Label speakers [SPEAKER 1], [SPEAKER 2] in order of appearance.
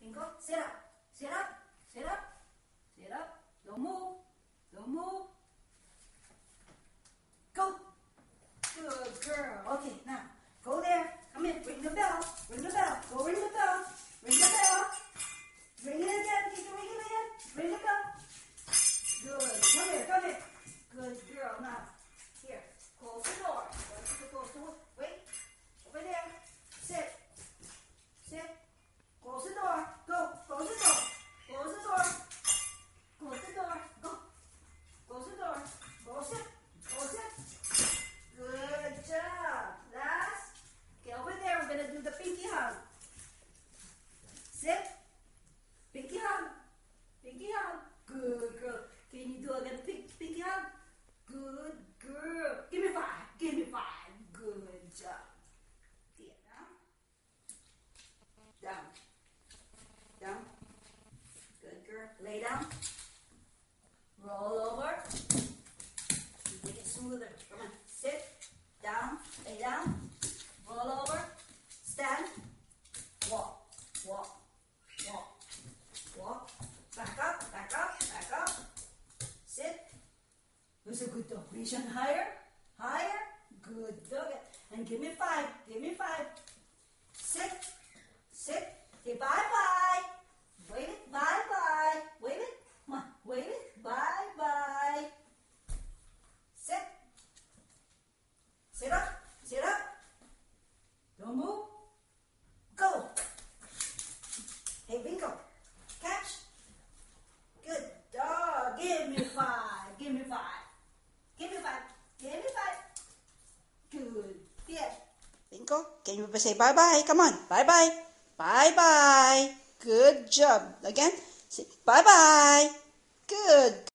[SPEAKER 1] Bingo, sit up, sit up, sit up, sit up. Don't move, don't move. Go. Good girl. Okay, now go there. Come in. Ring the bell. Ring the bell. Go ring the bell. Ring the bell. Ring it again. Keep ringing it again. Ring the bell. Good. Come here. Come here. Good girl. Now, here. Close the door. Close the door. Wait. Over there. Sit. Sit. Close the door. Go. Close the door. Close the door. Close the door. Go. Close the door. Go sit. Go sit. Good job. Last. Okay, over there. We're gonna do the pinky hug. Sit. Pinky hug. Pinky hug. Good girl. Can you do again? Pinky hug. Good girl. Give me 5. Give me 5. Good job. Here, down. Down. Down. Good girl. Lay down. Roll over. Make it smoother. Come on. Sit. Down. Lay down. Roll over. Stand. Walk. Walk. Walk. Walk. Back up. Back up. Back up. Sit. Who's a good dog? Reach on higher. Higher. Good dog. And give me 5. Give me 5. Sit. Sit. Say bye-bye. Wave it. Bye-bye. Wave it. Come on. Wave it. Bye-bye. Sit. Sit up. Sit up. Don't move. Go. Hey, Bingo. Catch. Good dog. Give me 5. Give me 5. Give me 5. Give me 5. Good. Here. Bingo, can you say bye-bye? Come on. Bye-bye. Bye-bye. Good job. Again. Say bye-bye. Good.